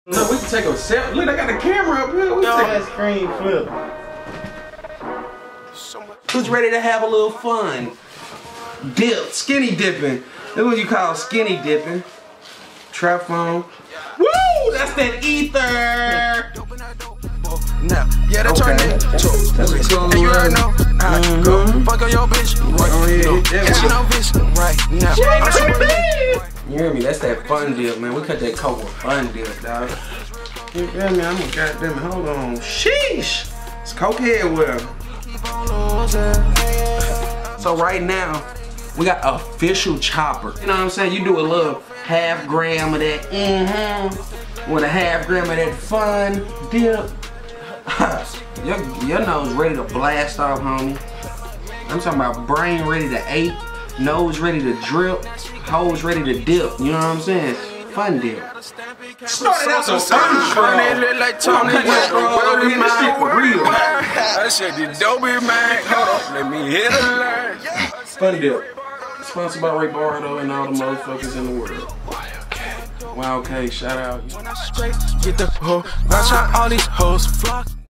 No, we can take a selfie. Look, I got the camera up here. We can take that screen flip. Who's ready to have a little fun? Dip, skinny dipping. That's what you call skinny dipping. Trap phone. Woo! That's that ether. Now, yeah, that's okay. That's a cool and you already know I go fuck on your bitch right now. You hear me? That's that fun dip, man. We cut that coke with fun dip, dog. You feel me? I'm gonna goddamn hold on. Sheesh! It's cokehead with him. So right now, we got official chopper. You know what I'm saying? You do a little half gram of that, with a half gram of that fun dip. your nose ready to blast off, homie. I'm talking about brain ready to ache, nose ready to drip, hoes ready to dip. You know what I'm saying? Fun dip. Started out so fun, like Tony. I said the dope man. Hold on, let me hit a line. Fun dip. Sponsored by Raebardo and all the motherfuckers in the world. Wow, okay, shout out. Get the hoe, watch how all these hoes flock.